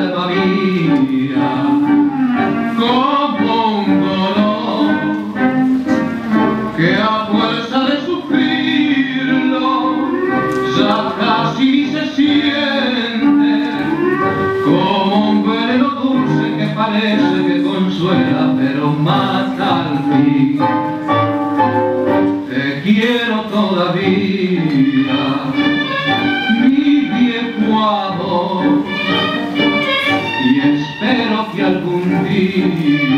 alma mía como un dolor que a fuerza de sufrirlo ya casi ni se siente, como un veneno dulce que parece que consuela pero mata al fin. Te quiero todavía, mi viejo amor, y espero que algún día